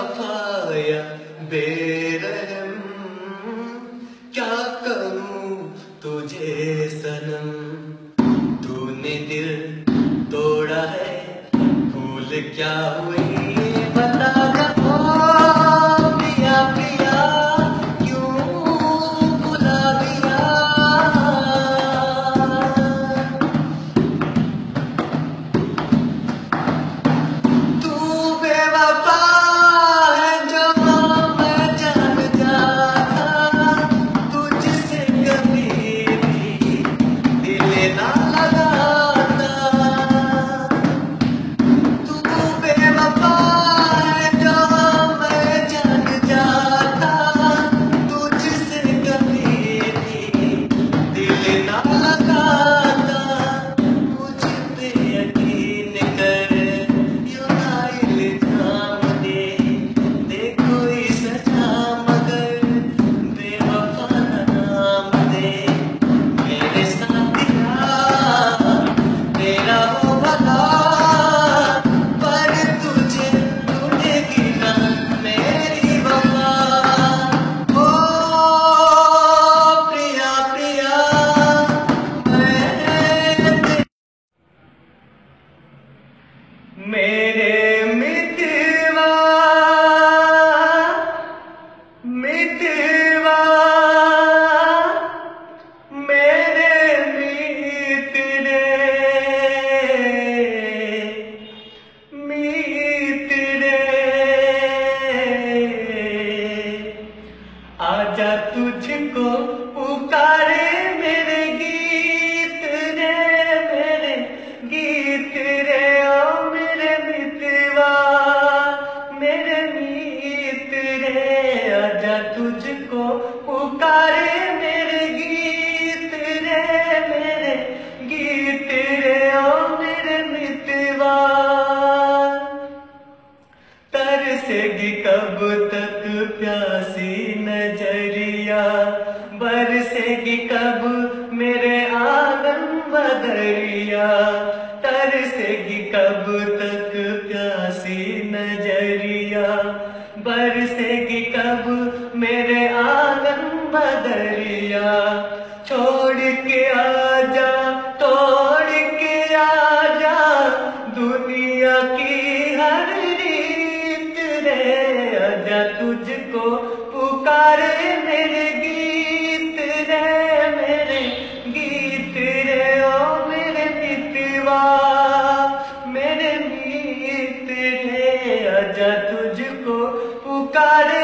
बेवफाया बेरहम, क्या करूं तुझे सनम। तूने दिल तोड़ा है, भूल क्या हुई बता जा। ओ प्रिया प्रिया क्यों बुला दिया। तू बेवफा है जो मैं जान जाता, तुझसे कभी भी दिल ना लगाता। तू बेवफा है जो मैं जान जाता, तुझसे कभी भी दिल ना लगाता। मुझ पे यकीन कर, यूं ना इल्जाम दे, दे कोई सजा मगर बेवफा ना नाम दे। मेरे साथिया तेरा हो भला, पर तुझे ढूंढेगी ना मेरी वफा। ओ प्रिया प्रिया मैं मेरे मितवा मितवा मेरे मित्र मित्र आजा तुझको पुकारे मेरे गीत रे, मेरे गीत रे। ओ मेरे मितवा मेरे मित्र रे, आजा तुझको पुकारे मेरे गीत रे, मेरे गीत रे। ओ मेरे मितवा तरसेगी कब तक प्यासी नजरिया, बरसेगी कब मेरे आंगन बदरिया। तरसेगी कब तक प्यासी नजरिया, बरसेगी कब मेरे आंगन बदरिया। छोड़ के आजा तोड़ के आजा दुनिया की हर रीत रे, आजा तुझको पुकारे मेरे गीत रे, मेरे गीत रे। ओ मेरे मितवा मेरे मित्र रे, आजा तुझको पुकारे